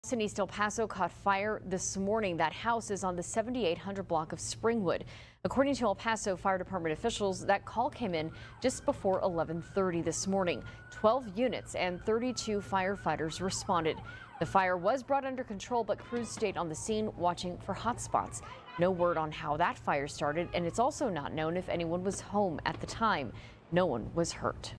In East El Paso caught fire this morning. That house is on the 7800 block of Springwood. According to El Paso Fire Department officials, that call came in just before 11:30 this morning. 12 units and 32 firefighters responded. The fire was brought under control, but crews stayed on the scene watching for hot spots. No word on how that fire started, and it's also not known if anyone was home at the time. No one was hurt.